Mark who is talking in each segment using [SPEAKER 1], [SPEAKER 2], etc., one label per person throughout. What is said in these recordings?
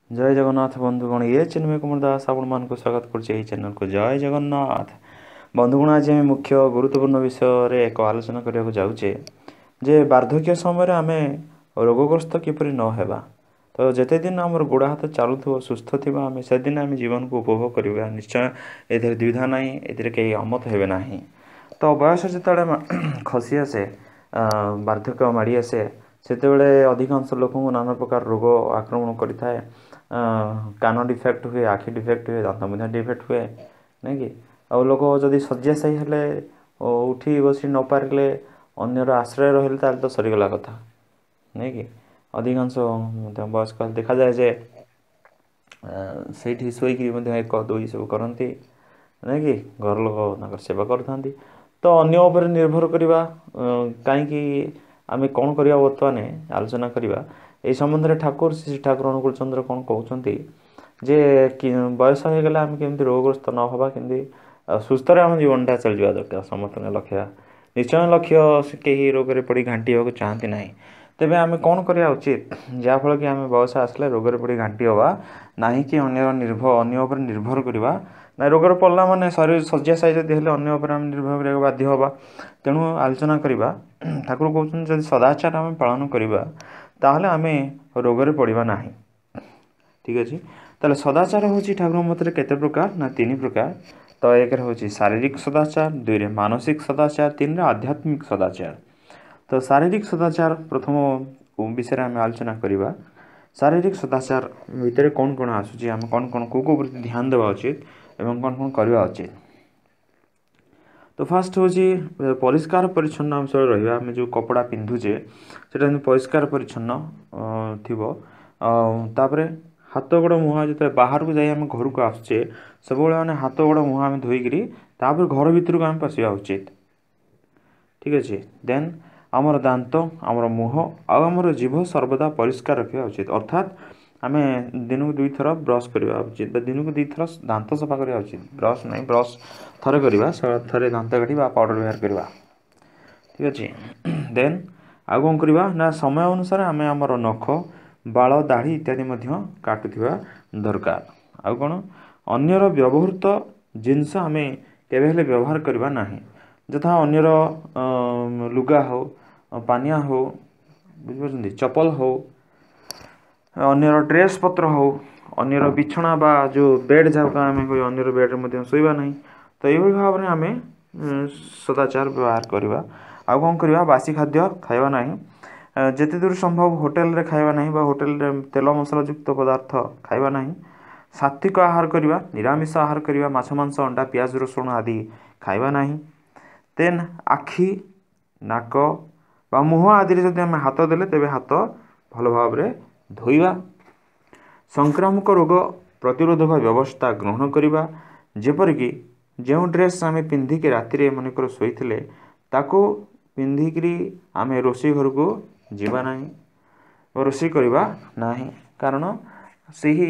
[SPEAKER 1] जय जगन्नाथ बंधुगण ये चिन्मय कुमार दास आपण मान को स्वागत कर चैनल को जय जगन्नाथ बंधुगण। आज आम मुख्य गुरुत्वपूर्ण विषय रे एक आलोचना करने जाऊे जे वार्धक्य समय आम रोगग्रस्त किपर न हेबा। तो जिते दिन आम गोड़ हाथ चलु सुस्थ थी आम से दिन आम जीवन को उपभोग करवा निश्चय। ए द्विधा ना ए कई अमत हे ना। तो बयस जो खसी आसे वार्धक्य माड़ी आसे से अधिकांश लोक नाना प्रकार रोग आक्रमण करें। कान डिफेक्ट हुए, आखि डिफेक्ट हुए, दांत मध्य डिफेक्ट हुए नहीं कि आ लोक जदि शଯ୍याशायी हेले उठी बसी न पारे अन्यर आश्रय रही तो सरीगला कथा नहीं कि अधिकांश वयस्क देखा जाए जे से शोक एक दुई सब करती नहीं कि घर लोक सेवा करते। तो अन्य उपर निर्भर करवा कहीं आम कौन करवा बर्तमान आलोचना करवा ये संबंध में ठाकुर श्री ठाकुर अनुकूल चंद्र कौन कहते जे बयस हो गला आम केमती रोगग्रस्त न हवा केमती सुस्थ आम जीवनटा चल जावा दरकार समस्त लक्ष्य निश्चय लक्ष्य कहीं रोग में पड़ घाटी होगा चाहती ना। तेज आम कौन करवा उचित जहाँफल कि आम बयस आसले रोग में पड़ घाटी हवा ना कि अन्य निर्भर करवा ना रोग पड़ला माने शरीर शଯ୍याशायी जब हेल्ले अन्य निर्भर करा बाध्य हवा। तेणु आलोचना करवा ठाकुर कहते जब सदाचार आम पालन करवा ताहले आम रोग में पड़ा ना। ठीक अच्छे ताले सदाचार हूँ ठाकुर मतरे केते प्रकार ना तीन प्रकार। तो एक हूँ शारीरिक सदाचार, दुई रे मानसिक सदाचार, तीन रे आध्यात्मिक सदाचार। तो शारीरिक सदाचार प्रथम विषय आम आलोचना करवा। शारीरिक सदाचार भितर कौन कौन आसूँ आम कौन कौन कौ प्रति ध्यान देवा उचित एवं कौन कौन करवा उचित। तो फास्ट हूँ परिष्कार परिच्छन्न आम सब रहा आम जो कपड़ा पिंधुचे से परिष्कार परिच्छन्न थी। तापर हाथ गोड़ मुहाँ जो बाहर को जाए आम घर को आसुचे सब मैंने हाथ गोड़ मुहाँ आम धोईकि घर भितर को आम पशिया उचित। ठीक अच्छे देन आमर दांत आमर मुह आमर जीभ सर्वदा परिष्कार रखा उचित। अर्थात आम दिन को दुई थर ब्रश करवा उचित दिन को दुई थर दांत सफा करवा उचित। ब्रश नहीं ब्रश थरे करवा थरे दांत काटी पाउडर व्यवहार करवा। ठीक अच्छे देन आउ कौन करवा ना समय अनुसार आम आमर नख बाल दाढ़ी इत्यादि काटुवा दरकार। आउ कौन अन्यर व्यवहृत जिनस आम केवे व्यवहार करवा नहीं यथा अन्यर लुगा हो पानिया हो बुझे चपल हो अन्यर ड्रेस पत्र हो अन्यर बिछना बा जो बेड जहाँ आम अन्यर बेड्रे शोवा ना। तो ये भाव में आम सदाचार व्यवहार करवा। आउ कौन करवा बासी खाद्य खावा ना जिते दूर संभव होटेल रे खावा ना होटेल रे तेल मसला युक्त पदार्थ खावा ना। सात्विक आहार करवा निरामिष आहार करवा माछ मांस अंडा पियाज रसुण आदि खावा ना। देन आखि नाक बा मुह आदि जब आम हाथ देले तेबे हाथ भल भाव में धोइबा। संक्रामक रोग प्रतिरोधक व्यवस्था ग्रहण करवा जेपरिक जो ड्रेस आम पिंधिकी राति मनकर शोते ताको पिंधिकी आम रोषे घर को जीवा ना रोषे करवा ना कारण से ही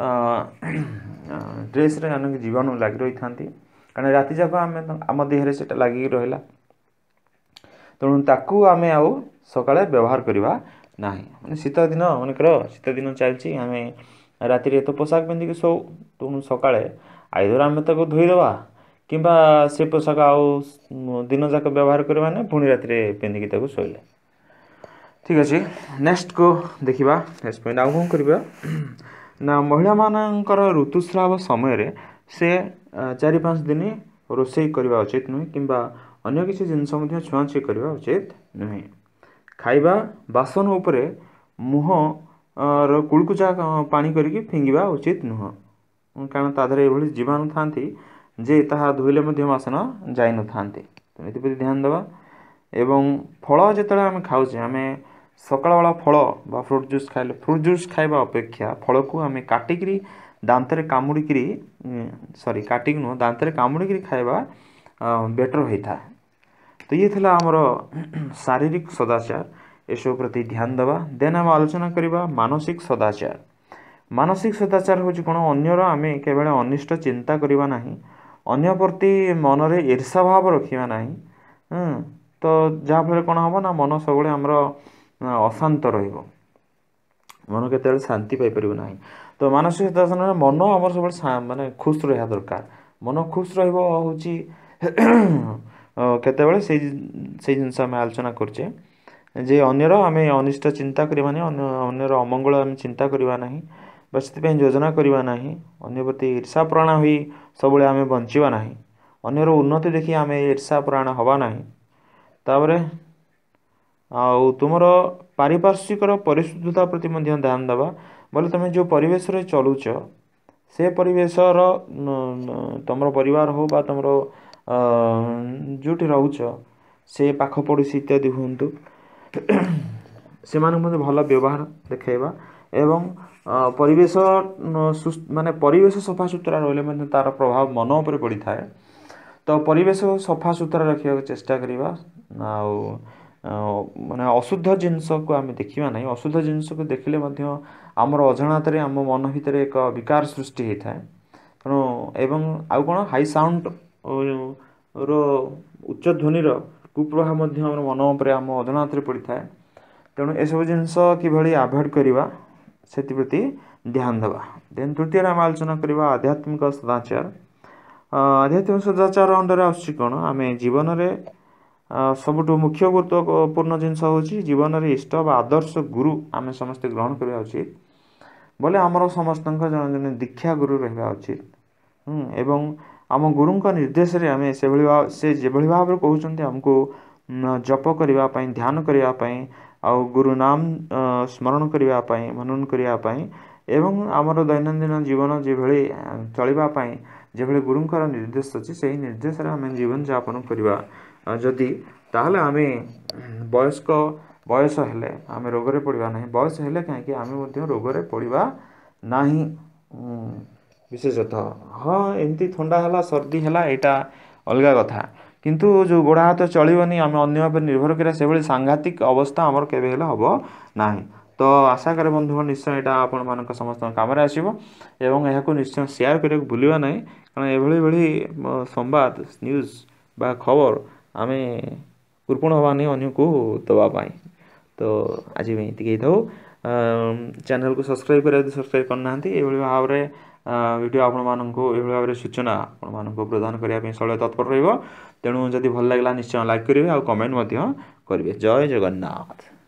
[SPEAKER 1] ड्रेस रे अनेक जीवाणु लगी रही था कारण राति जाक आम देहरे से लगिकी रहा। तेणु ताकू आम आउ सकाଳେ व्यवहार करवा ना मैंने शीत दिन मनकर शीत दिन चलती आम राति तो पोशाक पिंधिकी शो तेणु सकाଳେ आईदर आम ताको धोईदवा किंबा से पोशाक आउ दिन जाक व्यवहार करवा ना पुणी राति पिंधिकी शोले। ठीक अच्छे नेक्स्ट को देखा नेक्स्ट पॉइंट आउ कौन करवा ना महिला मानकर ऋतुस्राव समय से 4-5 दिन रोषे करवा उचित नुहे किंबा अन्य किसी जिनस छुआछुई करवा उचित नुहे। खाइबा बासन उपरे मुह कुलकुचा पानी करके फिंगिबा उचित नुह कारण तादर ये जीवाणु था जे ताहा धोइले बासन जाई न था। ये ध्यान देवा एवं फल जो आम खाऊे आम सकाळ बेला फल बा फ्रूट जूस खाइले फ्रूट जूस खाइबा अपेक्षा फल को आम काटिकी दांतरे कामुड़ी सॉरी काटिक नुह दांतरे कामुड़ी खाइबा बेटर होता है। तो ये थिला आमर शारीरिक सदाचार एसब प्रति ध्यान देवा। देन आम आलोचना करवा मानसिक सदाचार। मानसिक सदाचार हूँ कौन अन्यर आम केवल अनिष्ट चिंता करवा ना अन्य प्रति मनरे ईर्षा भाव रखा ना। तो जहाँफल कौन हम ना मन सब आमर अशांत मन केतेबेले शांति पाई परिबो नाही तो मानसिक शासन मन हमर सब माने खुश रहा दरकार मन खुश रहइबो होची केतेबेले से जिनस आम आलोचना करछे जे अन्यर आमे अनिष्ट चिंता करबा नहीं अन्यर अमंगल आम चिंता करबा नहीं बस से योजना करबा नहीं अन्य प्रति ईर्षा प्राण हुई सब आम बंचवा नहीं अन्यर उन्नति देखी आम ईर्षा प्राण हवा नहीं तापर आउ तुमर पारिपार्श्विक परिशुद्धता प्रति ध्यान देवा बोले तुम जो परिवेश रे चलुच से परिवेशर तुम परिवार हो बा तुम जो रोच से पाख पड़ोसी इत्यादि हूँ से भल व्यवहार देखा एवं परिवेश माने परिवेश सफा सुतरा रही तार प्रभाव मन उपर पड़ी थाए तो परिवेश सफा सुतरा रखा चेष्टा करवा माने अशुद्ध जिनस को आम देखा ना अशुद्ध जिनस को देखिले आमर अजाणत आम मन भितर एक विकार सृष्टि होता है तेणु एवं आउ कौन हाई साउंड रो उच्च ध्वनि कुप्रभाव मन उपर आम अजाणत पड़ी था तेणु एसबू जिनस कि आभोड करवा से प्रति ध्यान देवा देन तृतीय आम आलोचना करवा आध्यात्मिक सदाचार आध्यात्मिक सदाचार अंडर आसण आम जीवन में सबुठ मुख्य गुरुत्वपूर्ण जिनस हूँ जीवन में इष्ट बा आदर्श गुरु आम समस्ते ग्रहण करवा उचित बोले आमर समस्त जन जन दीक्षा गुरु रहा उचित एवं आम गुरु निर्देश आम से जो भाव कहते आमको जप करने ध्यान करने आ गुरु नाम स्मरण करने मनन करने एवं आमर दैनंदिन जीवन जो चलवाई जो गुरुंर निर्देश अच्छी से निर्देश आम जीवन यापन करवा जदि ताहले आमे वयस्क बयस हेले आमे रोग रे पड़वा नहीं बयस हेले कहीं आमे रोग रे पड़वा नहीं विशेषतः हाँ एमती थंडा है सर्दी है यहाँ अलग कथा किंतु जो गोड़ा हाथ चलनी आम अन्य निर्भर करा से सांघातिक अवस्था आमर केवे हम ना तो आशा करे बंधुगण निश्चय यहाँ आपण मान समस्त कम आसो एवं यहाँ निश्चय शेयर करने को भूलवा ना कारण एभली संवाद न्यूज बा खबर आम कृपण हवा नहीं अन्य को दवापाई तो आज ये था चैनल को सब्सक्राइब करा सब्सक्राइब करना भाव में वीडियो आपण मानू ये भाव में सूचना आपण मानू प्रदान करने सब तत्पर रो तेणु जदि भल लगे निश्चय लाइक करेंगे और कमेंट करेंगे जय जगन्नाथ।